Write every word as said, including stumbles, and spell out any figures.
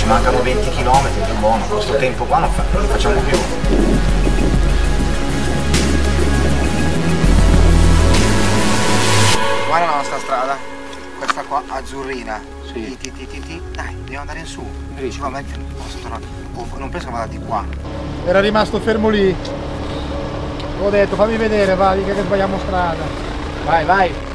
ci mancano venti chilometri, più buono, questo tempo qua non, fa, non lo facciamo più. Guarda la nostra strada, questa qua azzurrina. Sì. Ti, ti, ti, ti. Dai, dobbiamo andare in su. Ci va, metti, posso tornare. Oh, non penso che vada di qua. Era rimasto fermo lì. Ho detto fammi vedere, va, mica che sbagliamo strada. Vai, vai.